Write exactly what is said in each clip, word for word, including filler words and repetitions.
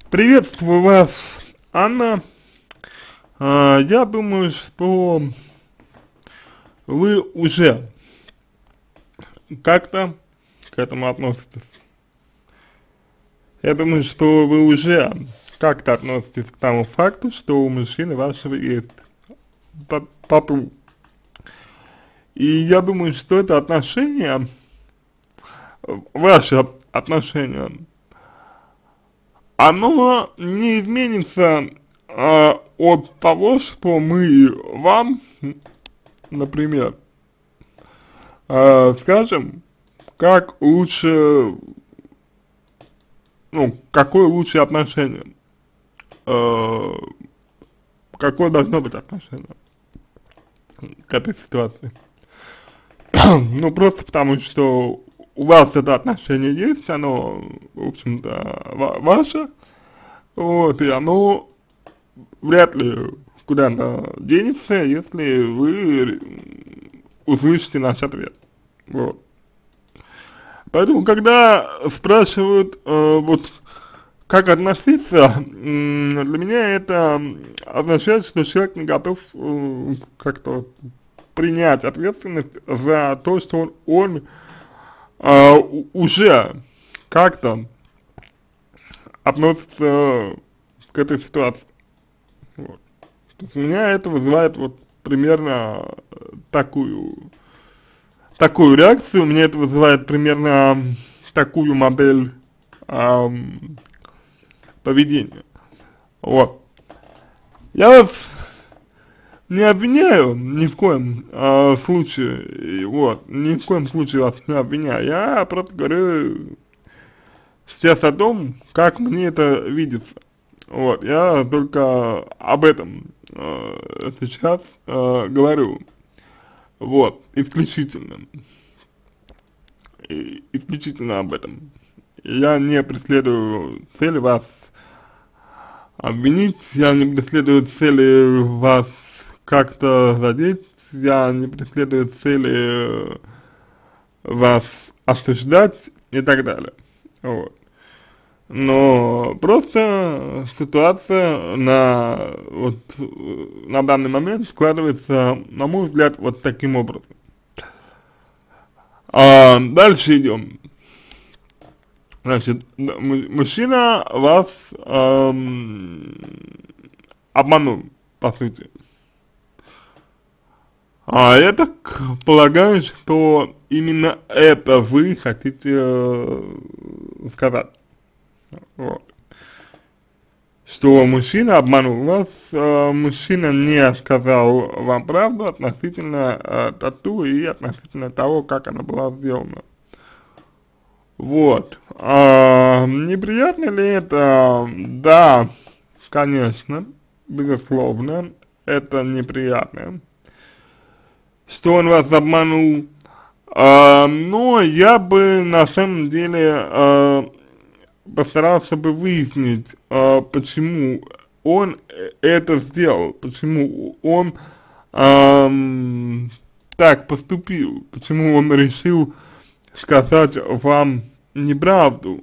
Приветствую вас, Анна. А, я думаю, что вы уже как-то к этому относитесь. Я думаю, что вы уже как-то относитесь к тому факту, что у мужчины вашего есть та- тату. И я думаю, что это отношение, ваши от- отношения, оно не изменится а, от того, что мы вам, например, а, скажем, как лучше, ну, какое лучшее отношение, э, какое должно быть отношение к этой ситуации. Ну, просто потому, что у вас это отношение есть, оно, в общем-то, ва ваше, вот, и оно вряд ли куда-то денется, если вы услышите наш ответ, вот. Поэтому, когда спрашивают, э, вот, как относиться, м, для меня это означает, что человек не готов э, как-то принять ответственность за то, что он, он э, у- уже как-то относится к этой ситуации. Вот. То есть у меня это вызывает вот примерно э, такую, такую реакцию, у меня это вызывает примерно такую модель ам, поведения. Вот. Я вас не обвиняю ни в коем э, случае, и вот, ни в коем случае вас не обвиняю, я просто говорю сейчас о том, как мне это видится, вот, я только об этом э, сейчас э, говорю, вот, исключительно, и, исключительно об этом, я не преследую цели вас обвинить, я не преследую цели вас как-то задеть, я не преследую цели э, вас осуждать и так далее, вот. Но просто ситуация на, вот, э, на данный момент складывается, на мой взгляд, вот таким образом. А дальше идем. Значит, м- мужчина вас эм, обманул, по сути. А я так полагаю, что именно это вы хотите э, сказать. Вот. Что мужчина обманул вас, э, мужчина не сказал вам правду относительно э, тату и относительно того, как она была сделана. Вот. А, неприятно ли это? Да, конечно, безусловно, это неприятно. Что он вас обманул, а, но я бы на самом деле а, постарался бы выяснить, а, почему он это сделал, почему он ам, так поступил, почему он решил сказать вам неправду.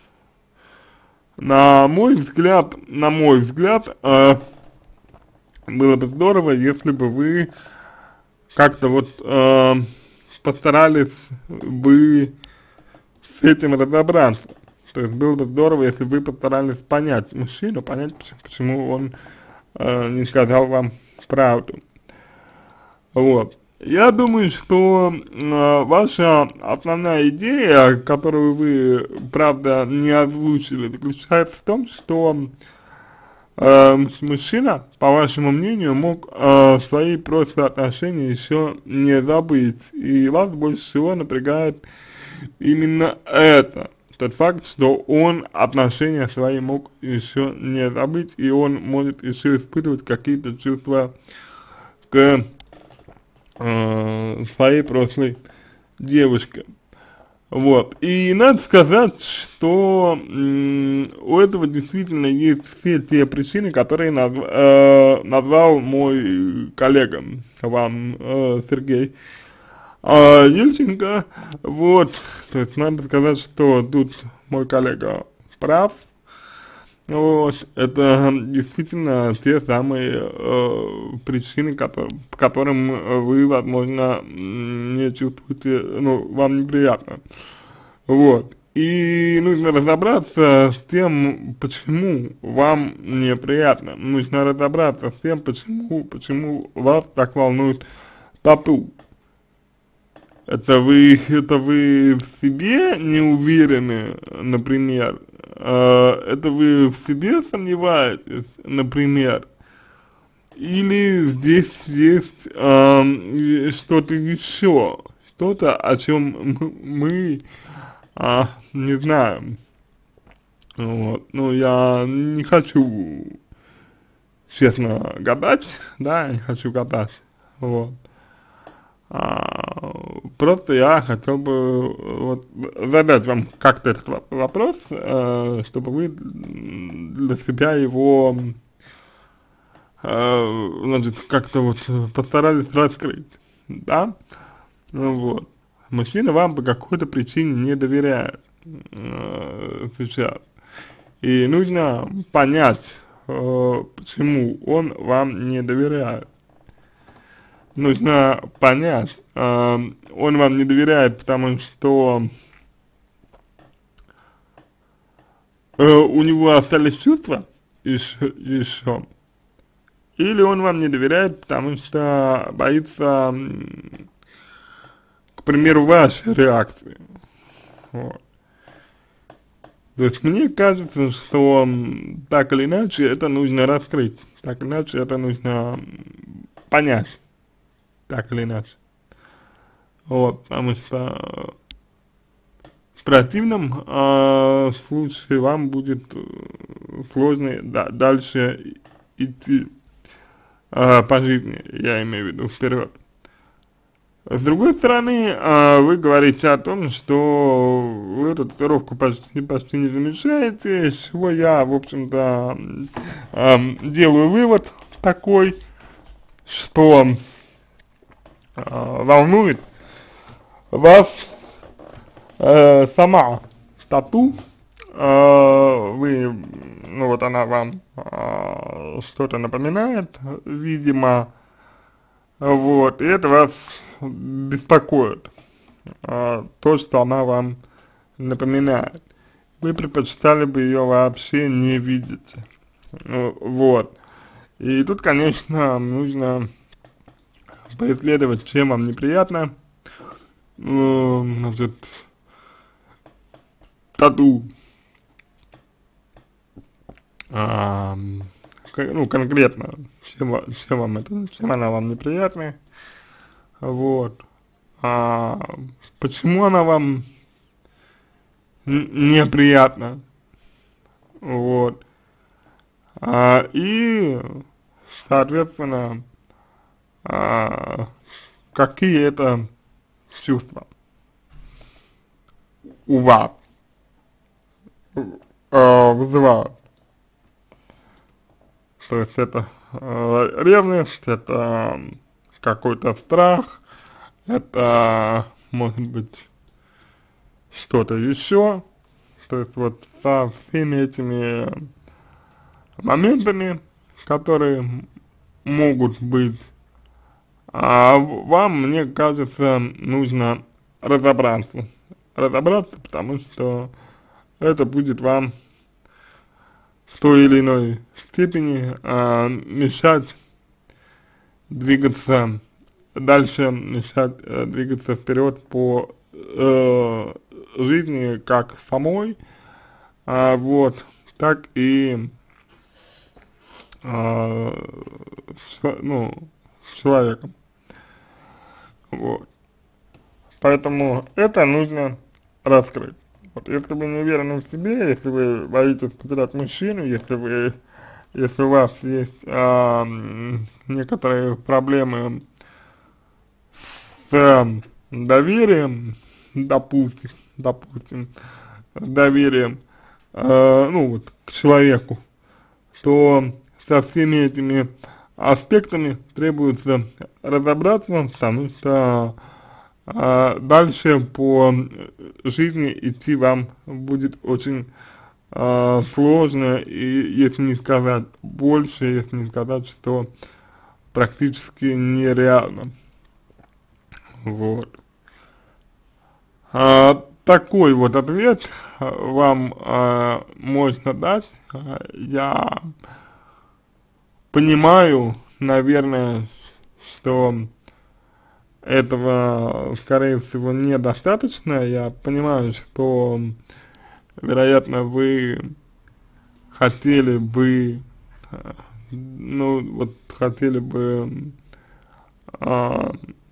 На мой взгляд, на мой взгляд, а, было бы здорово, если бы вы как-то вот э, постарались бы с этим разобраться. То есть было бы здорово, если бы постарались понять мужчину, понять, почему, почему он э, не сказал вам правду. Вот. Я думаю, что э, ваша основная идея, которую вы, правда, не озвучили, заключается в том, что э, мужчина, по вашему мнению, мог э, свои прошлые отношения еще не забыть, и вас больше всего напрягает именно это, тот факт, что он отношения свои мог еще не забыть, и он может еще испытывать какие-то чувства к э, своей прошлой девушке. Вот, и надо сказать, что м, у этого действительно есть все те причины, которые наз, э, назвал мой коллега, вам, э, Сергей э, Ельченко, вот, то есть надо сказать, что тут мой коллега прав, Вот, это действительно те самые э, причины, кото по которым э, вы, возможно, м, не чувствуете, ну, вам неприятно. Вот. И нужно разобраться с тем, почему вам неприятно. Нужно разобраться с тем, почему, почему вас так волнует тату. Это вы, это вы в себе не уверены, например, э, это вы в себе сомневаетесь, например, или здесь есть э, что-то еще, что-то, о чем мы а, не знаем. Вот. Ну, я не хочу, честно, гадать, да, не хочу гадать, вот. А, просто я хотел бы вот задать вам как-то этот воп- вопрос, э, чтобы вы для себя его, э, значит, как-то вот постарались раскрыть, да, ну вот. Мужчина вам по какой-то причине не доверяет э, сейчас, и нужно понять, э, почему он вам не доверяет. Нужно понять, э, он вам не доверяет, потому что э, у него остались чувства еще, еще, или он вам не доверяет, потому что боится, м, к примеру, вашей реакции. Вот. То есть мне кажется, что м, так или иначе это нужно раскрыть, так или иначе это нужно м, понять, так или иначе. Вот, потому что в противном э, случае вам будет э, сложно да, дальше идти э, по жизни, я имею в виду, вперед. С другой стороны, э, вы говорите о том, что вы эту татуировку почти, почти не замечаете, из чего я, в общем-то, э, делаю вывод такой, что э, волнует вас э, сама тату, э, вы, ну вот она вам э, что-то напоминает, видимо, вот, и это вас беспокоит, э, то, что она вам напоминает. Вы предпочитали бы ее вообще не видеть, э, вот. И тут, конечно, нужно поисследовать, чем вам неприятно, э, значит, тату, а, ну, конкретно, чем, чем вам это, чем она вам неприятна, вот, а, почему она вам неприятна, вот, а, и, соответственно, а, какие это чувства у вас а, вызывают. То есть это э, ревность, это какой-то страх, это может быть что-то еще. То есть вот со всеми этими моментами, которые могут быть, а вам, мне кажется, нужно разобраться. Разобраться, потому что это будет вам в той или иной степени а, мешать двигаться дальше, мешать э, двигаться вперед по э, жизни как самой, а, вот, так и а, с, ну, с человеком, вот. Поэтому это нужно раскрыть. Вот, если вы не уверены в себе, если вы боитесь потерять мужчину, если вы, если у вас есть а, некоторые проблемы с а, доверием, допустим, допустим, с доверием, а, ну вот, к человеку, то со всеми этими аспектами требуется разобраться, потому что а, дальше по жизни идти вам будет очень э, сложно, и если не сказать больше, если не сказать, что практически нереально. Вот. А, такой вот ответ а, вам а, можно дать. А, я понимаю, наверное, что этого, скорее всего, недостаточно. Я понимаю, что, вероятно, вы хотели бы, а, ну, вот хотели бы, а,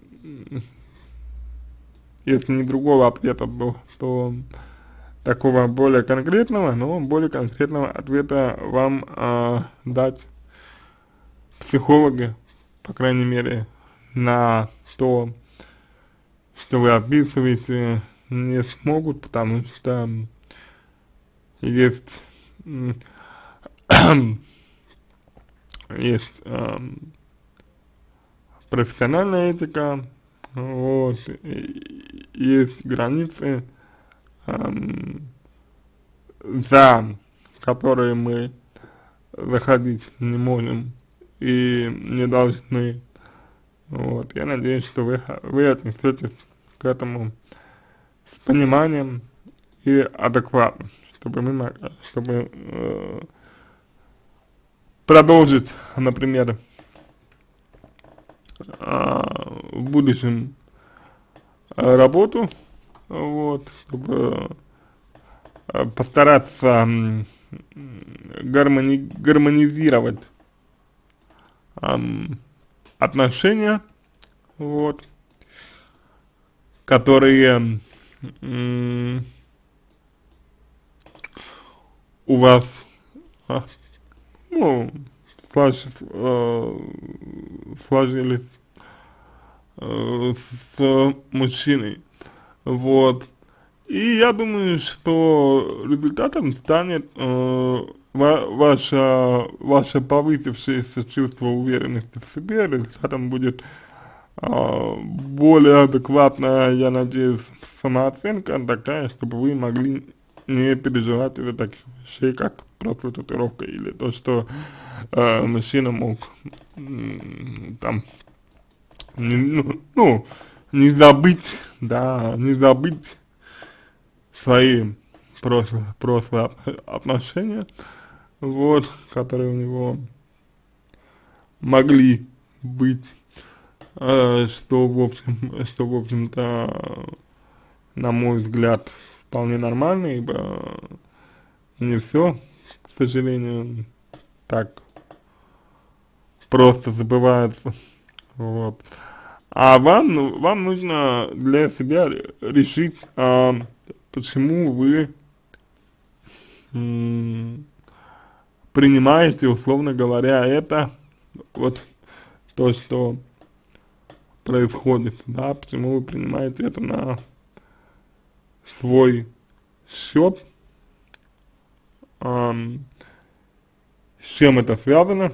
если не другого ответа, то, то такого более конкретного, но более конкретного ответа вам а, дать психологи, по крайней мере, на то, что вы описываете, не смогут, потому что есть, есть эм, профессиональная этика, вот, и есть границы, эм, за которые мы заходить не можем и не должны. Вот, я надеюсь, что вы, вы отнесетесь к этому с пониманием и адекватно, чтобы мы могли, чтобы э, продолжить, например, э, в будущем э, работу, вот, чтобы э, постараться м, гармони гармонизировать эм, отношения, вот, которые м, у вас, а, ну, слож, э, сложились э, с мужчиной, вот. И я думаю, что результатом станет э, ва ваша, ваше повысившееся чувство уверенности в себе, результатом будет э, более адекватная, я надеюсь, самооценка такая, чтобы вы могли не переживать из-за таких вещей, как просто татуировка или то, что э, мужчина мог м, там, не, ну, ну, не забыть, да, не забыть свои прошлые, прошлые отношения, вот, которые у него могли быть, э, что, в общем, что, в общем-то, на мой взгляд, вполне нормально, ибо не все, к сожалению, так просто забывается, вот. А вам, ну, вам нужно для себя решить, а, почему вы м, принимаете, условно говоря, это, вот, то, что происходит, да, почему вы принимаете это на свой счет, ам, с чем это связано,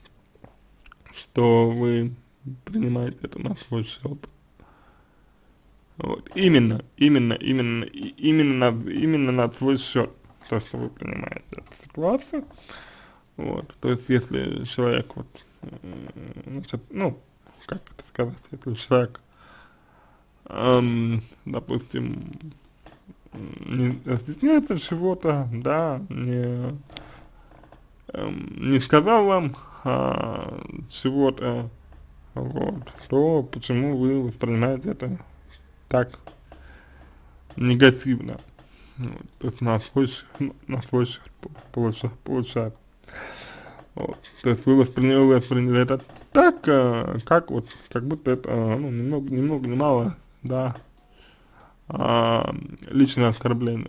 что вы принимаете это на свой счет. Вот. Именно, именно, именно, и- именно, на, именно на свой счет, то, что вы принимаете эту ситуацию. Вот. То есть, если человек, вот, м, значит, ну, как это сказать, если человек, эм, допустим, м, не стесняется чего-то, да, не, эм, не сказал вам а, чего-то, вот, то почему вы воспринимаете это так негативно? Вот, то есть на свой счет, на свой счет получается, получается. Вот. То есть вы восприняли, вы восприняли это так, э, как вот, как будто это, э, ну, немного, ни много ни мало, да, а, личное оскорбление.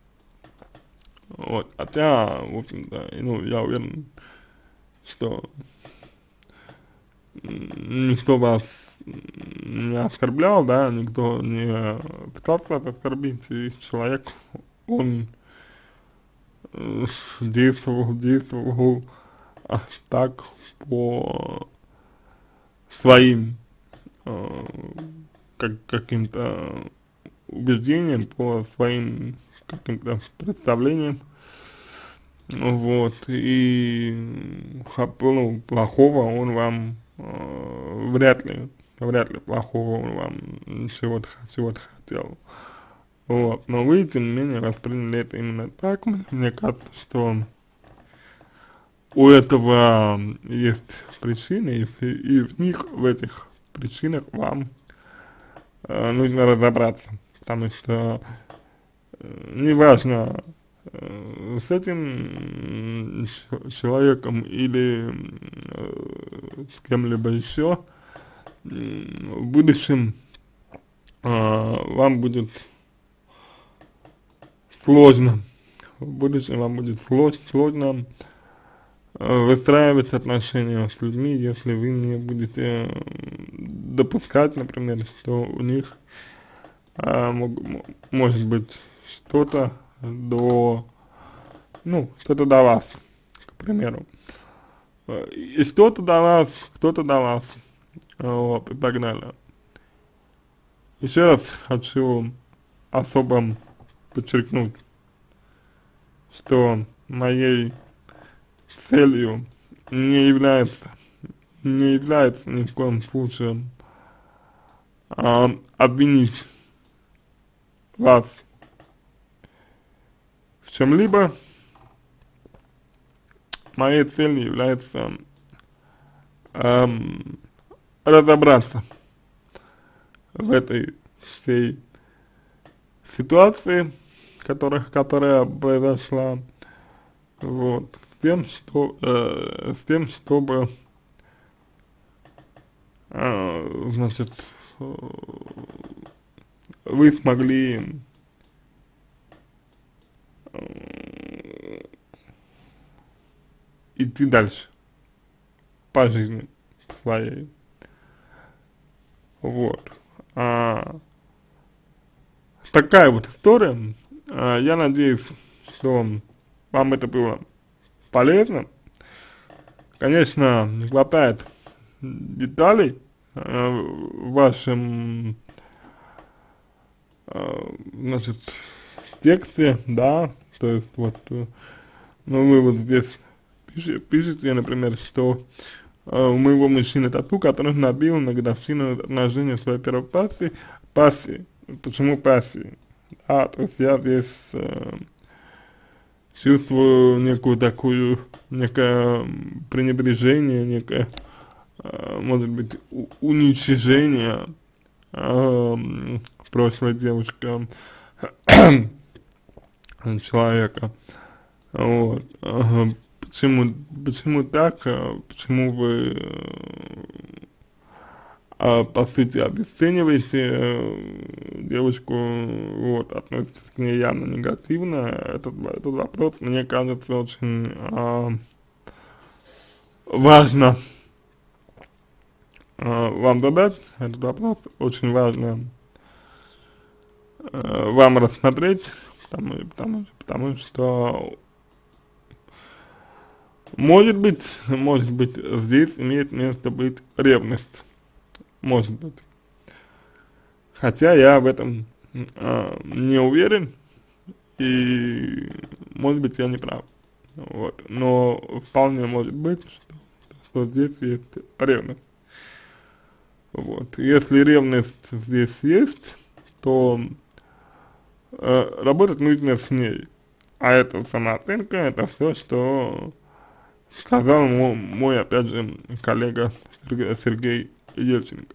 Вот. Хотя, в общем-то, ну, я уверен, что м, никто вас не оскорблял, да, никто не пытался вас оскорбить, и человек, он э, действовал, действовал а, так по своим э, как, каким-то убеждениям, по своим каким-то представлениям, вот, и, ну, плохого он вам э, вряд ли, вряд ли плохого он вам чего-то чего-то хотел. Вот, но вы, тем не менее, восприняли это именно так. Мне кажется, что у этого есть причины, и, и в них, в этих причинах вам э, нужно разобраться, потому что э, неважно, э, с этим человеком или э, с кем-либо еще, э, в будущем э, вам будет сложно, в будущем вам будет сложно, сложно выстраивать отношения с людьми, если вы не будете допускать, например, что у них а, мог, может быть что-то до, ну, что-то до вас, к примеру. И что-то до вас, кто-то до вас, вот, и так далее. Еще раз хочу особо подчеркнуть, что моей целью не является, не является ни в коем случае а, обвинить вас в чем-либо. Моей целью является эм, разобраться в этой всей ситуации, которая, которая произошла, вот, с тем, что, э, с тем, чтобы, э, значит, э, вы смогли э, идти дальше по жизни своей, вот. А, такая вот история. А, я надеюсь, что вам это было полезно. Конечно, не хватает деталей э, в вашем, э, значит, тексте, да, то есть вот, э, ну вы вот здесь пишете, пишете, например, что э, у моего мужчины тату, который набил на годовщину отношения своей первой пассии, пассии, почему пассии, а, то есть я здесь э, чувствую некую такую, некое пренебрежение, некое, э, может быть, у, уничижение э, прошлой девушки, человека, вот, э, почему, почему так, э, почему вы, э, по сути, обесцениваете э, девушку, вот, относитесь к ней явно негативно. Этот, этот вопрос, мне кажется, очень э, важно э, вам задать, этот вопрос очень важно э, вам рассмотреть, потому, потому, потому что, может быть, может быть, здесь имеет место быть ревность, может быть. Хотя я в этом э, не уверен, и, может быть, я не прав, вот, но вполне может быть, что, что здесь есть ревность, вот. Если ревность здесь есть, то э, работать нужно с ней, а это самооценка, это все, что сказал мой, мой опять же, коллега Сергей, Сергей Ельченко.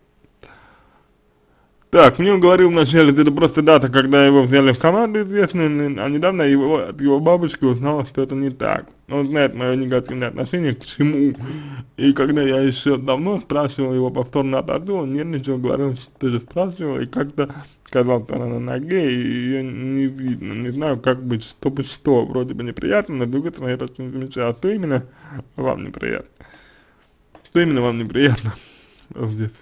Так, мне он говорил вначале, это просто дата, когда его взяли в команду известную, а недавно его, от его бабушки узнала, что это не так. Он знает мое негативное отношение к чему. И когда я еще давно спрашивал его повторно об одном, он нервничал, говорил, что ты же спрашивал, и как-то сказал, что она на ноге, и ее не видно. Не знаю, как быть, чтобы что, вроде бы неприятно, но с другой стороны я почти не замечаю, а что именно вам неприятно? Что именно вам неприятно здесь?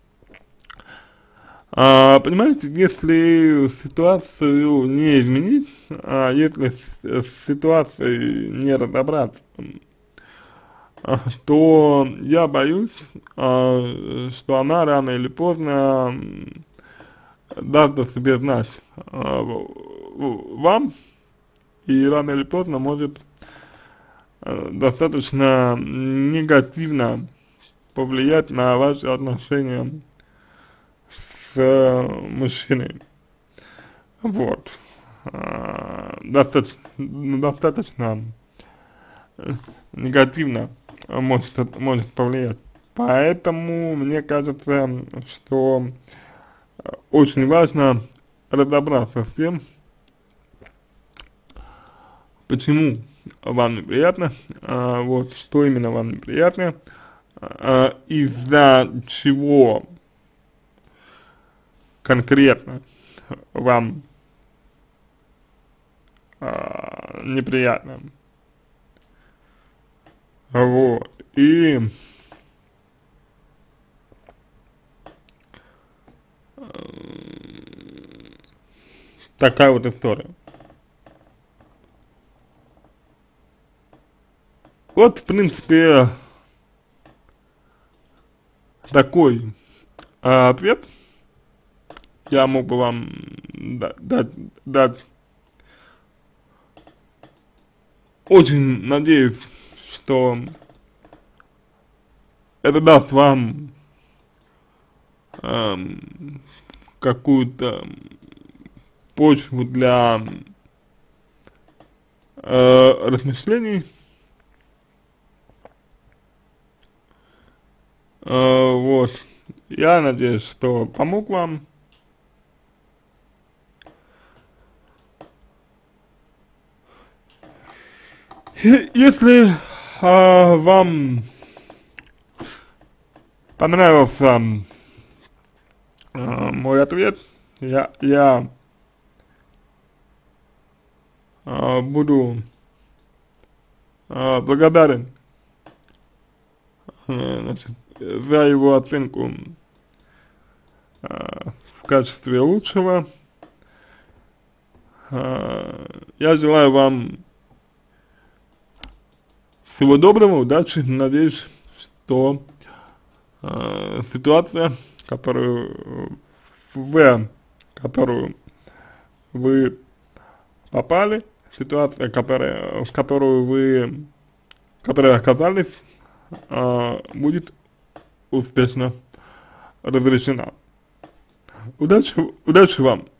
А, понимаете, если ситуацию не изменить, а если с, с ситуацией не разобраться, а, то я боюсь, а, что она рано или поздно даст о себе знать а, вам, и рано или поздно может э, достаточно негативно повлиять на ваши отношения с э, мужчиной. Вот. А, достаточно, достаточно негативно может, это- может повлиять. Поэтому мне кажется, что очень важно разобраться с тем, почему вам неприятно, а, вот, что именно вам неприятно, а, из-за чего конкретно вам а, неприятно. Вот. И такая вот история. Вот, в принципе, такой а, ответ я мог бы вам да- дать, дать. Очень надеюсь, что это даст вам эм, какую-то почву для э, размышлений. Э, вот. Я надеюсь, что помог вам. Е- Если а, вам понравился а, мой ответ, я, я а, буду а, благодарен э, значит, за его оценку а, в качестве лучшего. А, я желаю вам всего доброго, удачи. Надеюсь, что э, ситуация, которую в которую вы попали, ситуация, которая, в которую вы, в которой оказались, э, будет успешно разрешена. Удачи, удачи вам!